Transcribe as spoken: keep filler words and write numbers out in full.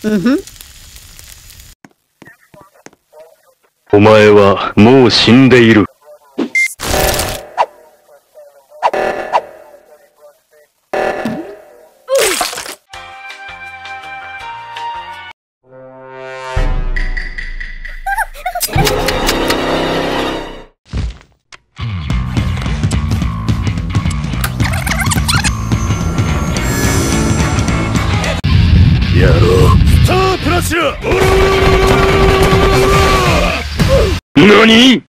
お前はもう死んでいる。やろう。スタープラチナ。何？